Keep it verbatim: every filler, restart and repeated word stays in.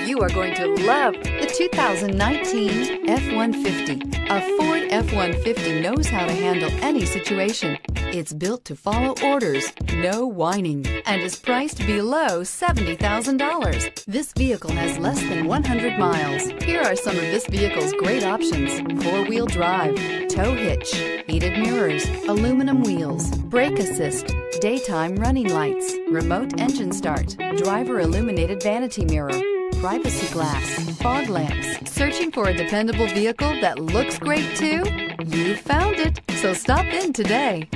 You are going to love the two thousand nineteen F one fifty. A Ford F one fifty knows how to handle any situation. It's built to follow orders, no whining, and is priced below seventy thousand dollars. This vehicle has less than one hundred miles. Here are some of this vehicle's great options: four-wheel drive, tow hitch, heated mirrors, aluminum wheels, brake assist, daytime running lights, remote engine start, driver illuminated vanity mirror, privacy glass, fog lamps. Searching for a dependable vehicle that looks great too? You found it, so stop in today.